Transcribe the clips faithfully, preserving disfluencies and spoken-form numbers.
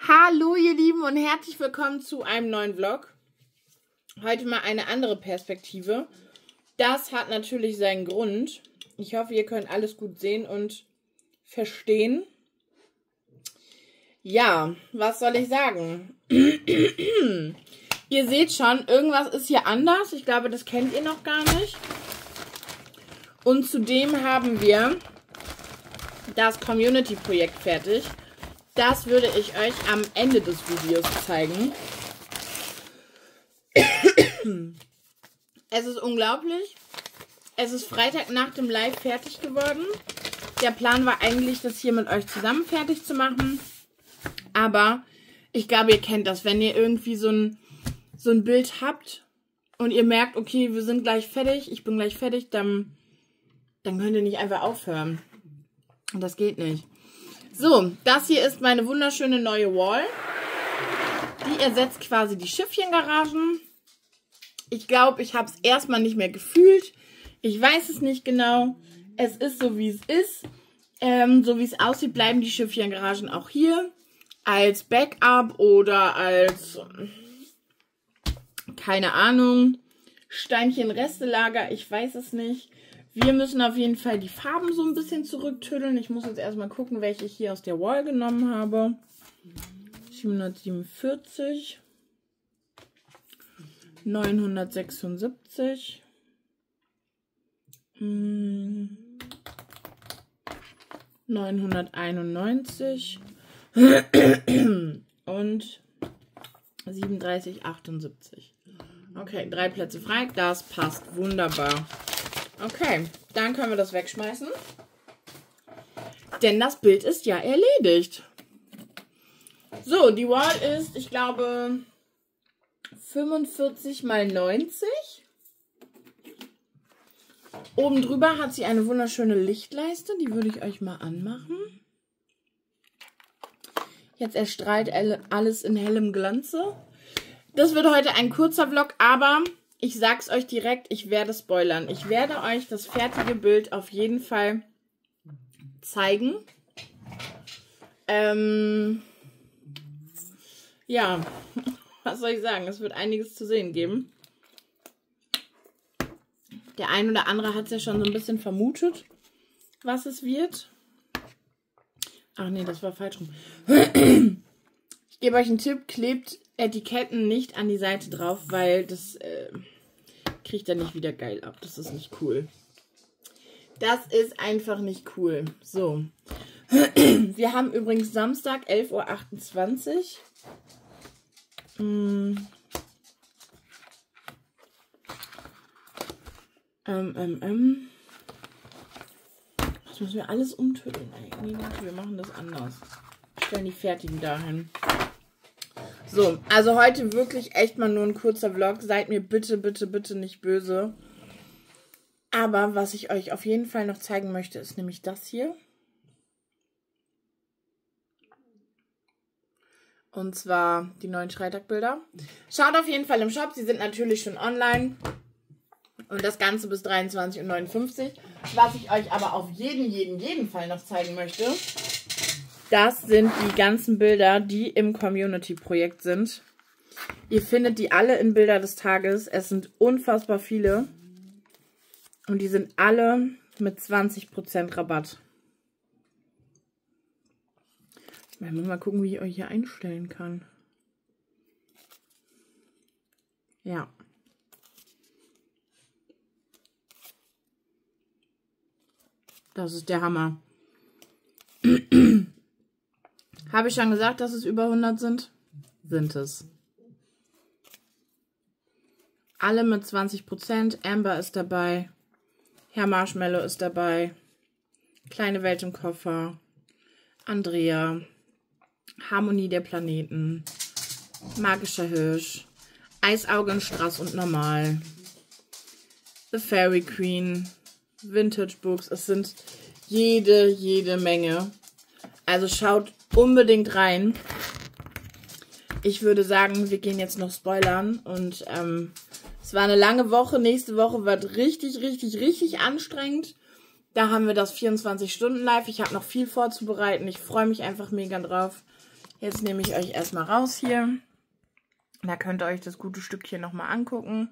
Hallo ihr Lieben und herzlich willkommen zu einem neuen Vlog. Heute mal eine andere Perspektive. Das hat natürlich seinen Grund. Ich hoffe, ihr könnt alles gut sehen und verstehen. Ja, was soll ich sagen? Ihr seht schon, irgendwas ist hier anders. Ich glaube, das kennt ihr noch gar nicht. Und zudem haben wir das Community-Projekt fertig. Das würde ich euch am Ende des Videos zeigen. Es ist unglaublich. Es ist Freitag nach dem Live fertig geworden. Der Plan war eigentlich, das hier mit euch zusammen fertig zu machen. Aber ich glaube, ihr kennt das. Wenn ihr irgendwie so ein, so ein Bild habt und ihr merkt, okay, wir sind gleich fertig, ich bin gleich fertig, dann, dann könnt ihr nicht einfach aufhören. Und das geht nicht. So, das hier ist meine wunderschöne neue Wall. Die ersetzt quasi die Schiffchengaragen. Ich glaube, ich habe es erstmal nicht mehr gefühlt. Ich weiß es nicht genau. Es ist so, wie es ist. Ähm, so wie es aussieht, bleiben die Schiffchengaragen auch hier. Als Backup oder als, keine Ahnung, Steinchen-Restelager. Ich weiß es nicht. Wir müssen auf jeden Fall die Farben so ein bisschen zurücktüddeln. Ich muss jetzt erstmal gucken, welche ich hier aus der Wall genommen habe. siebenhundertsiebenundvierzig. neunhundertsechsundsiebzig. Hm, neunhunderteinundneunzig. Und siebenunddreißig achtundsiebzig. Okay, drei Plätze frei. Das passt wunderbar. Okay, dann können wir das wegschmeißen. Denn das Bild ist ja erledigt. So, die Wall ist, ich glaube, fünfundvierzig mal neunzig. Oben drüber hat sie eine wunderschöne Lichtleiste. Die würde ich euch mal anmachen. Jetzt erstrahlt alles in hellem Glanze. Das wird heute ein kurzer Vlog, aber ich sag's euch direkt, ich werde spoilern. Ich werde euch das fertige Bild auf jeden Fall zeigen. Ähm, ja, was soll ich sagen? Es wird einiges zu sehen geben. Der ein oder andere hat es ja schon so ein bisschen vermutet, was es wird. Ach nee, das war falsch rum. Ich gebe euch einen Tipp, klebt Etiketten nicht an die Seite drauf, weil das äh, kriegt dann nicht wieder geil ab. Das ist nicht cool. Das ist einfach nicht cool. So. Wir haben übrigens Samstag elf Uhr achtundzwanzig. Hm. Ähm, ähm, ähm. Das müssen wir alles umtüddeln. Nee, wir machen das anders. Stellen die fertigen dahin. So, also heute wirklich echt mal nur ein kurzer Vlog. Seid mir bitte, bitte, bitte nicht böse. Aber was ich euch auf jeden Fall noch zeigen möchte, ist nämlich das hier. Und zwar die neuen Freitagbilder. Schaut auf jeden Fall im Shop. Sie sind natürlich schon online. Und das Ganze bis dreiundzwanzig Uhr neunundfünfzig. Was ich euch aber auf jeden, jeden, jeden Fall noch zeigen möchte, das sind die ganzen Bilder, die im Community-Projekt sind. Ihr findet die alle in Bilder des Tages. Es sind unfassbar viele. Und die sind alle mit zwanzig Prozent Rabatt. Ich muss mal gucken, wie ich euch hier einstellen kann. Ja. Das ist der Hammer. Habe ich schon gesagt, dass es über hundert sind? Sind es. Alle mit zwanzig Prozent. Amber ist dabei. Herr Marshmallow ist dabei. Kleine Welt im Koffer. Andrea. Harmonie der Planeten. Magischer Hirsch. Eisauge in Strass und Normal. The Fairy Queen. Vintage Books. Es sind jede, jede Menge. Also schaut unbedingt rein. Ich würde sagen, wir gehen jetzt noch spoilern. Und ähm, es war eine lange Woche. Nächste Woche wird richtig, richtig, richtig anstrengend. Da haben wir das vierundzwanzig Stunden live. Ich habe noch viel vorzubereiten. Ich freue mich einfach mega drauf. Jetzt nehme ich euch erstmal raus hier. Da könnt ihr euch das gute Stück hier nochmal angucken.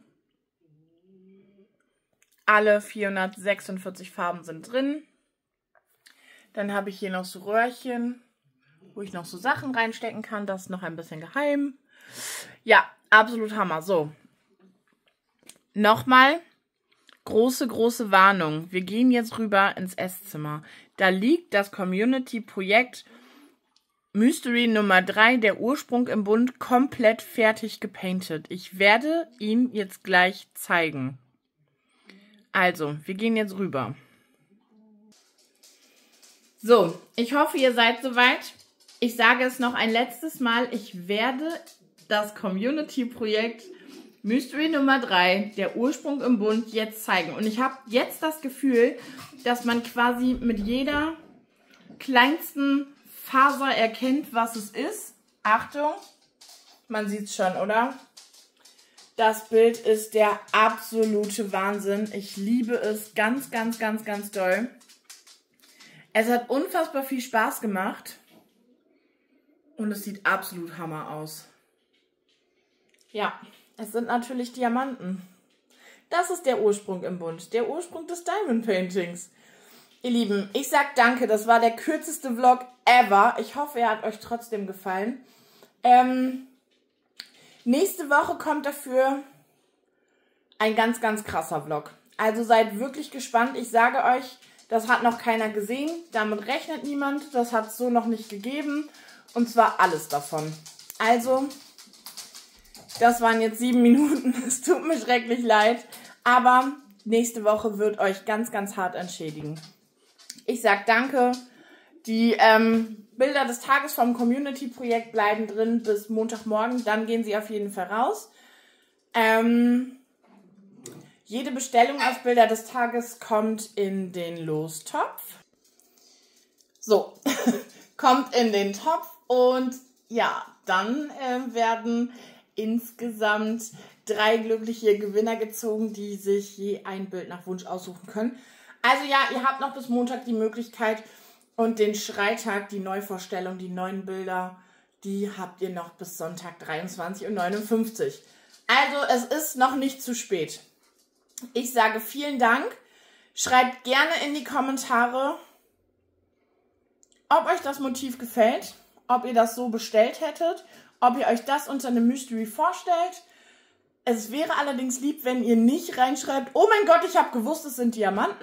Alle vierhundertsechsundvierzig Farben sind drin. Dann habe ich hier noch so Röhrchen, wo ich noch so Sachen reinstecken kann. Das ist noch ein bisschen geheim. Ja, absolut Hammer. So. Nochmal große, große Warnung. Wir gehen jetzt rüber ins Esszimmer. Da liegt das Community-Projekt Mystery Nummer drei, der Ursprung im Bund, komplett fertig gepainted. Ich werde ihn jetzt gleich zeigen. Also, wir gehen jetzt rüber. So, ich hoffe, ihr seid soweit. Ich sage es noch ein letztes Mal. Ich werde das Community-Projekt Mystery Nummer drei, der Ursprung im Bund, jetzt zeigen. Und ich habe jetzt das Gefühl, dass man quasi mit jeder kleinsten Faser erkennt, was es ist. Achtung, man sieht es schon, oder? Das Bild ist der absolute Wahnsinn. Ich liebe es ganz, ganz, ganz, ganz doll. Es hat unfassbar viel Spaß gemacht. Und es sieht absolut Hammer aus. Ja, es sind natürlich Diamanten. Das ist der Ursprung im Bund. Der Ursprung des Diamond Paintings. Ihr Lieben, ich sag danke. Das war der kürzeste Vlog ever. Ich hoffe, er hat euch trotzdem gefallen. Ähm, nächste Woche kommt dafür ein ganz, ganz krasser Vlog. Also seid wirklich gespannt. Ich sage euch, das hat noch keiner gesehen. Damit rechnet niemand. Das hat es so noch nicht gegeben. Und zwar alles davon. Also, das waren jetzt sieben Minuten. Es tut mir schrecklich leid. Aber nächste Woche wird euch ganz, ganz hart entschädigen. Ich sag danke. Die ähm, Bilder des Tages vom Community-Projekt bleiben drin bis Montagmorgen. Dann gehen sie auf jeden Fall raus. Ähm, jede Bestellung auf Bilder des Tages kommt in den Lostopf. So, kommt in den Topf. Und ja, dann äh, werden insgesamt drei glückliche Gewinner gezogen, die sich je ein Bild nach Wunsch aussuchen können. Also ja, ihr habt noch bis Montag die Möglichkeit und den Schreitag, die Neuvorstellung, die neuen Bilder, die habt ihr noch bis Sonntag dreiundzwanzig Uhr neunundfünfzig. Also es ist noch nicht zu spät. Ich sage vielen Dank. Schreibt gerne in die Kommentare, ob euch das Motiv gefällt, ob ihr das so bestellt hättet, ob ihr euch das unter einem Mystery vorstellt. Es wäre allerdings lieb, wenn ihr nicht reinschreibt, oh mein Gott, ich habe gewusst, es sind Diamanten.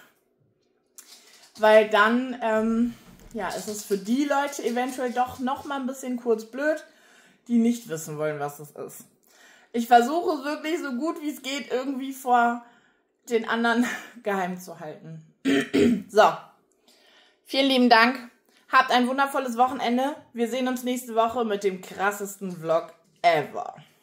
Weil dann, ähm, ja, ist es für die Leute eventuell doch noch mal ein bisschen kurz blöd, die nicht wissen wollen, was es ist. Ich versuche wirklich so gut wie es geht, irgendwie vor den anderen geheim zu halten. So, vielen lieben Dank. Habt ein wundervolles Wochenende. Wir sehen uns nächste Woche mit dem krassesten Vlog ever.